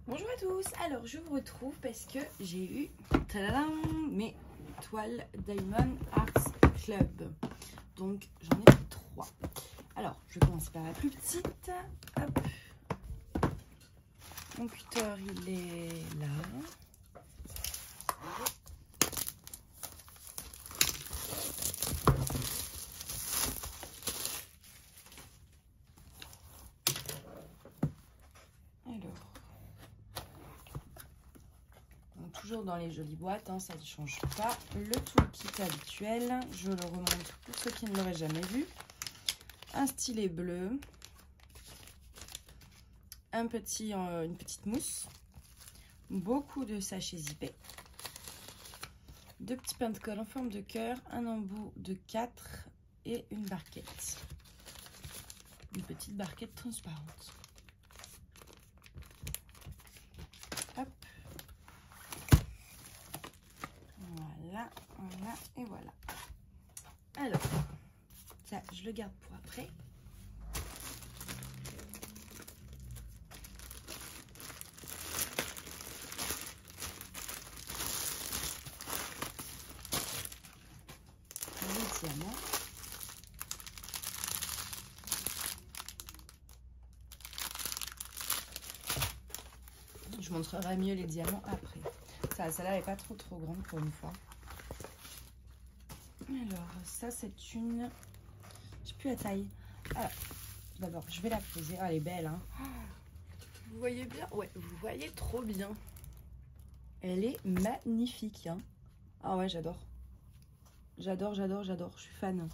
Bonjour à tous, alors je vous retrouve parce que j'ai eu mes toiles Diamond Arts Club. Donc j'en ai 3. Alors je commence par la plus petite. Hop. Mon cutter il est là. Toujours dans les jolies boîtes, hein, ça ne change pas. Le toolkit habituel, je le remonte pour ceux qui ne l'auraient jamais vu. Un stylet bleu, une petite mousse, beaucoup de sachets zippés, 2 petits pains de colle en forme de cœur, un embout de 4 et une barquette. Une petite barquette transparente. Hop. Voilà, voilà et voilà. Alors, ça, je le garde pour après. Les diamants. Je montrerai mieux les diamants après. Celle-là n'est pas trop grande pour une fois. Alors, ça c'est une... Je sais plus la taille. Alors, d'abord, je vais la poser. Ah, elle est belle, hein. Vous voyez bien? Ouais, vous voyez trop bien. Elle est magnifique, hein. Ah ouais, j'adore. J'adore. Je suis fan.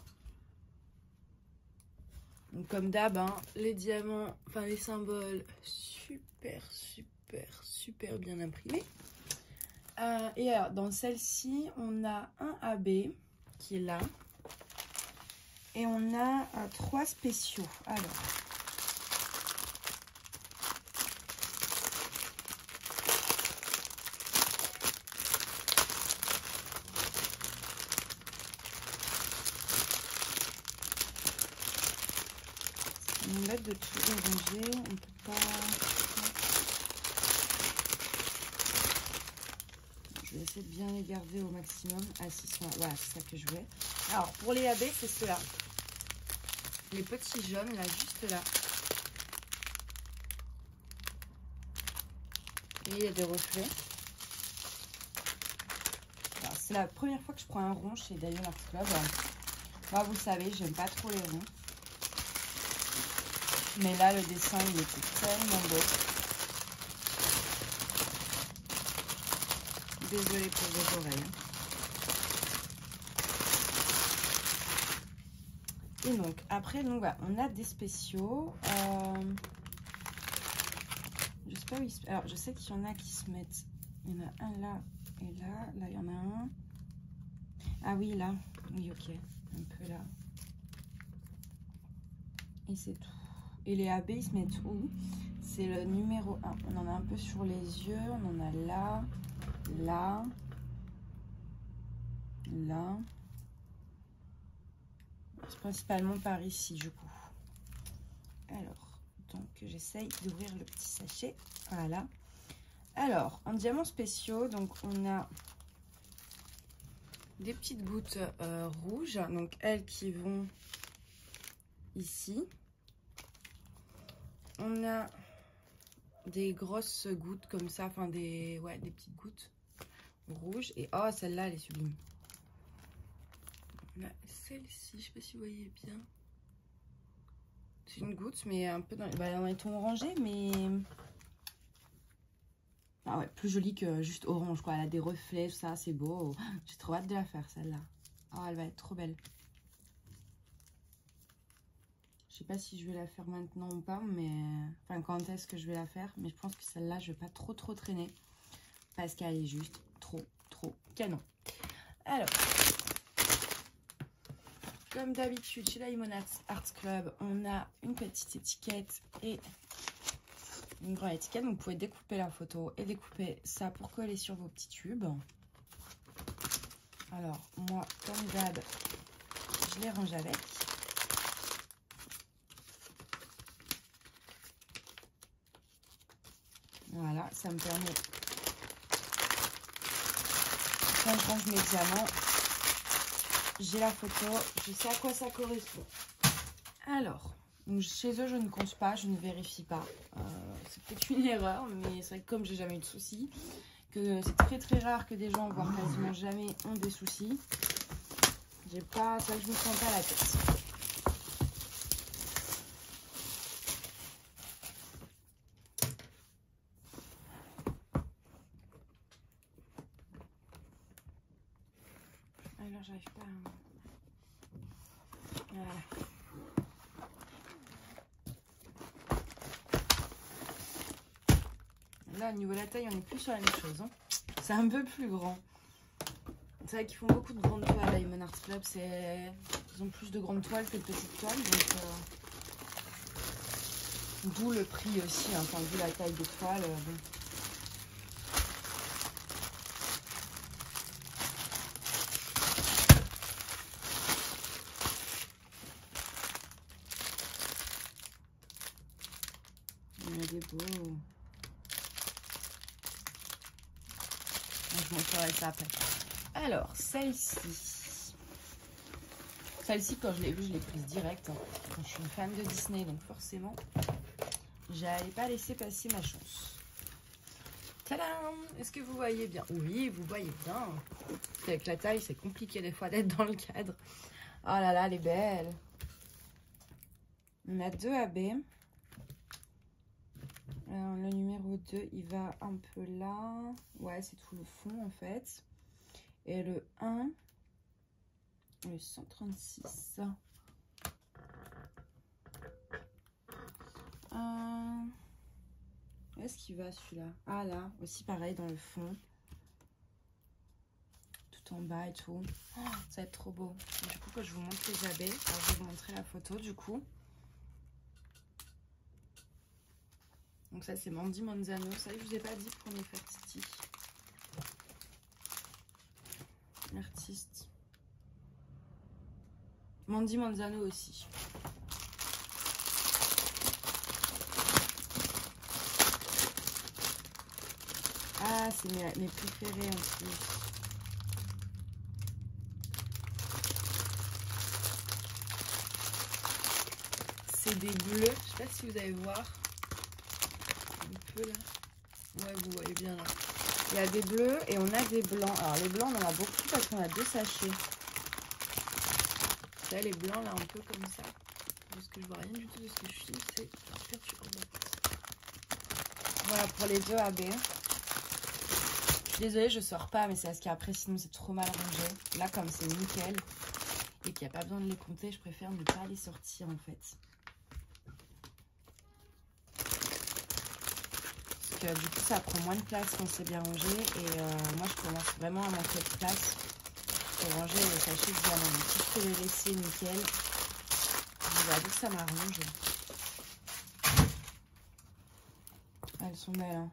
Donc, comme d'hab, hein, les diamants, enfin les symboles, super bien imprimés. Et alors, dans celle-ci, on a un AB qui est là. Et on a 3 spéciaux. Alors, c'est une bête de tout ranger. On peut pas... Je vais essayer de bien les garder au maximum. Ah, si, voilà, c'est ça que je voulais. Alors, pour les AB, c'est ceux-là. Les petits jaunes, là, juste là. Et il y a des reflets. C'est la première fois que je prends un rond chez Diamond Art Club. Moi, vous le savez, j'aime pas trop les ronds. Mais là, le dessin, il était tellement beau. Désolée pour vos oreilles. Et donc, après, donc, voilà, on a des spéciaux. Je sais pas où ils se... Alors, je sais qu'il y en a qui se mettent... Il y en a un là et là. Là, il y en a un. Ah oui, là. Oui, ok. Un peu là. Et c'est tout. Et les AB, ils se mettent où? C'est le numéro 1. On en a un peu sur les yeux. On en a là, là, là. C'est principalement par ici, du coup. Alors, donc, j'essaye d'ouvrir le petit sachet. Voilà. Alors, en diamants spéciaux, donc, on a des petites gouttes rouges. Donc, elles qui vont ici. On a des grosses gouttes comme ça, enfin des petites gouttes rouges. Et oh, celle-là, elle est sublime. On a celle-ci, je sais pas si vous voyez bien. C'est une goutte, mais un peu dans les tons orangés, mais... Ah ouais, plus jolie que juste orange, quoi. Elle a des reflets, tout ça, c'est beau. J'ai trop hâte de la faire, celle-là. Oh, elle va être trop belle. Je sais pas si je vais la faire maintenant ou pas, mais... Enfin, quand est-ce que je vais la faire. Mais je pense que celle-là, je vais pas trop traîner. Parce qu'elle est juste trop canon. Alors... Comme d'habitude, chez Diamond Art Club, on a une petite étiquette et une grande étiquette. Donc, vous pouvez découper la photo et découper ça pour coller sur vos petits tubes. Alors, moi, comme d'hab, je les range avec. Voilà, ça me permet, quand je range mes diamants, j'ai la photo, je sais à quoi ça correspond. Alors, donc chez eux, je ne compte pas, je ne vérifie pas. C'est peut-être une erreur, mais c'est vrai que comme j'ai jamais eu de soucis, que c'est très rare que des gens, voire quasiment jamais, ont des soucis. J'ai pas, c'est vrai que je me prends pas la tête. Alors, j'arrive pas à... Voilà. Là, au niveau de la taille, on est plus sur la même chose. Hein. C'est un peu plus grand. C'est vrai qu'ils font beaucoup de grandes toiles à Human Arts Club. Ils ont plus de grandes toiles que de petites toiles. D'où le prix aussi. Hein. Enfin, vu la taille des toiles. Bon. Il y a des beaux. Je montrerai ça après. Alors, celle-ci. Celle-ci, quand je l'ai vue, je l'ai prise direct. Hein. Je suis une fan de Disney, donc forcément, j'allais pas laisser passer ma chance. Tadam! Est-ce que vous voyez bien? Oui, vous voyez bien. Avec la taille, c'est compliqué des fois d'être dans le cadre. Oh là là, elle est belle. On a 2 AB. Alors, le numéro 2, il va un peu là. Ouais, c'est tout le fond en fait. Et le 1, le 136. Où est-ce qu'il va celui-là? Ah là, aussi pareil dans le fond. Tout en bas et tout. Oh, ça va être trop beau. Du coup, quand je vous montre les AB, alors je vais vous montrer la photo du coup. Donc ça c'est Mandy Manzano. Ça je vous ai pas dit pour Nefertiti. L'artiste. Mandy Manzano aussi. Ah, c'est mes préférés en plus. C'est des bleus. Je sais pas si vous allez voir. Un peu là. Ouais, vous voyez bien là. Il y a des bleus et on a des blancs. Alors les blancs, on en a beaucoup parce qu'on a 2 sachets. Là, les blancs, là, un peu comme ça. Parce que je vois rien du tout de ce que je suis. C'est perturbant. Voilà pour les 2 AB. Je suis désolée, je sors pas, mais c'est parce qu'après, sinon, c'est trop mal rangé. Là, comme c'est nickel et qu'il n'y a pas besoin de les compter, je préfère ne pas les sortir en fait. Parce que du coup, ça prend moins de place quand c'est bien rangé. Et moi, je commence vraiment à manquer de place pour ranger les sachets de diamants. Donc, si je peux les laisser nickel, je vais dire que ça m'arrange. Elles sont belles, hein.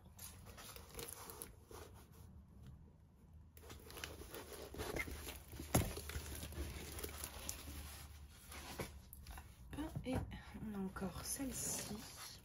Et on a encore celle-ci.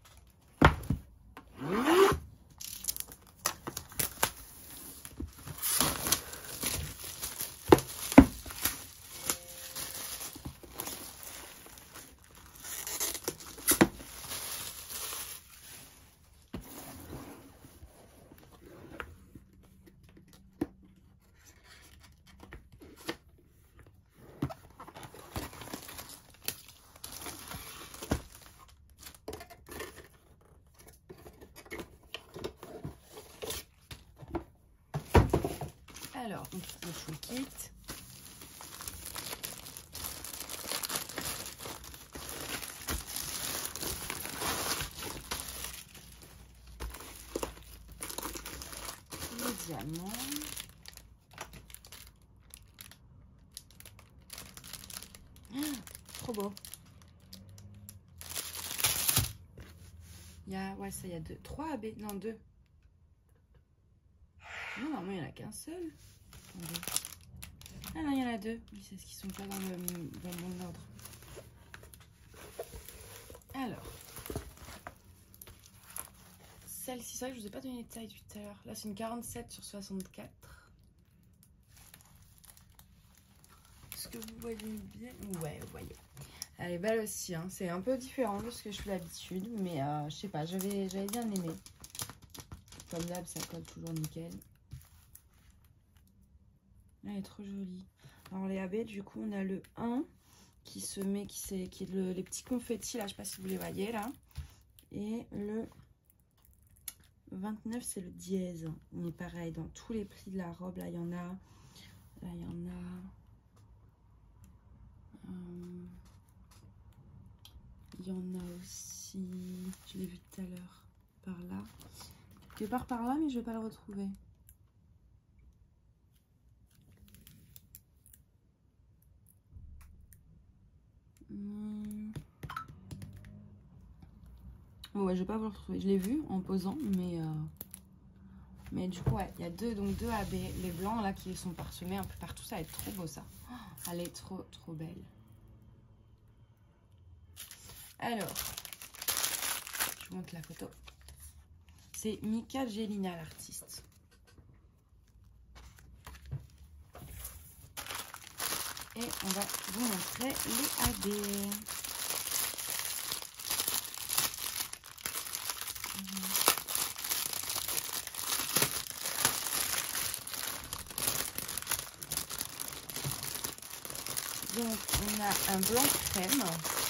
Alors, on trouve le full kit. Les diamants. Trop beau. Il y a, ouais, ça, il y a 3 AB, non 2. Non, normalement, il n'y en a qu'un seul. Attendez. Ah non, il y en a 2. Mais c'est ce qui sont pas dans mon ordre. Alors, celle-ci. C'est vrai que je vous ai pas donné de taille tout à l'heure. Là, c'est une 47 sur 64. Est-ce que vous voyez bien? Ouais, vous voyez. Elle est belle aussi, hein. C'est un peu différent de ce que je fais d'habitude, mais je sais pas, j'avais bien aimé. Comme d'hab, ça colle toujours nickel. Elle est trop jolie. Alors les AB, du coup, on a le 1 qui se met, qui est les petits confettis là, je sais pas si vous les voyez là. Et le 29, c'est le dièse. Mais pareil, dans tous les prix de la robe, là, il y en a. Là, il y en a. Il y en a aussi. Je l'ai vu tout à l'heure. Par là. Quelque part par là, mais je vais pas le retrouver. Ouais, je vais pas vous le retrouver. Je l'ai vu en posant, mais du coup, ouais, il y a deux AB, les blancs là qui sont parsemés un peu partout. Ça va être trop beau ça. Oh, elle est trop belle. Alors, je vous montre la photo. C'est Mika Jelina, l'artiste. Et on va vous montrer les AB. Donc, on a un blanc crème.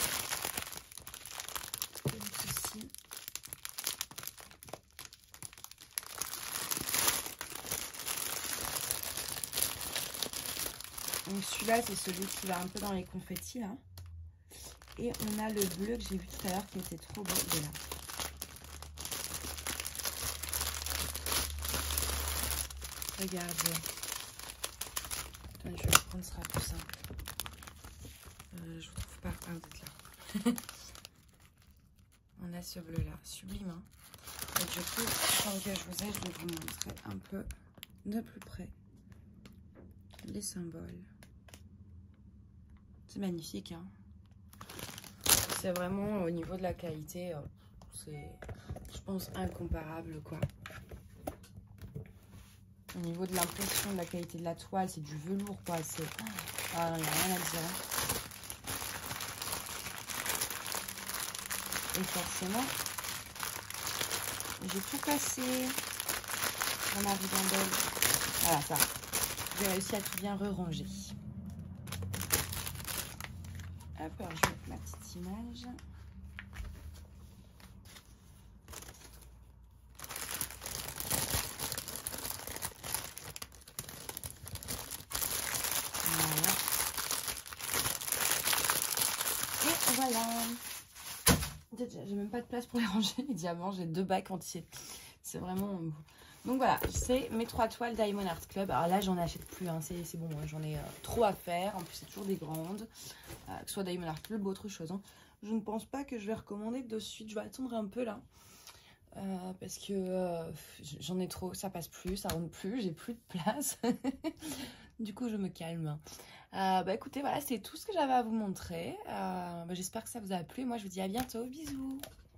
Comme ceci. Donc, celui-là, c'est celui qui va un peu dans les confettis, là. Et on a le bleu que j'ai vu tout à l'heure qui était trop beau. Il est là. Regardez. Attendez, je vais le prendre, ce sera plus simple. Je vous trouve pas. Ah, vous êtes là. On a ce bleu là, sublime. Hein. Et du coup, tant que je vous ai, je vais vous montrer un peu de plus près les symboles. C'est magnifique. Hein. C'est vraiment au niveau de la qualité, c'est, je pense, incomparable quoi. Au niveau de l'impression, de la qualité de la toile, c'est du velours quoi. C'est, ah, il n'y a rien à dire. Et forcément, j'ai tout cassé dans ma ribambelle. Voilà, ça. J'ai réussi à tout bien re-ranger. Hop, alors je vais mettre ma petite image. Voilà. Et voilà. J'ai même pas de place pour les ranger, les diamants. J'ai 2 bacs entiers. C'est vraiment... Donc voilà, c'est mes 3 toiles Diamond Art Club. Alors là, j'en achète plus. Hein. C'est bon, j'en ai trop à faire. En plus, c'est toujours des grandes. Que ce soit Diamond Art Club ou autre chose. Hein. Je ne pense pas que je vais recommander de suite. Je vais attendre un peu là. Parce que j'en ai trop. Ça passe plus, ça rentre plus. J'ai plus de place. Du coup, je me calme. Bah écoutez, voilà, c'est tout ce que j'avais à vous montrer. J'espère que ça vous a plu. Moi, je vous dis à bientôt. Bisous.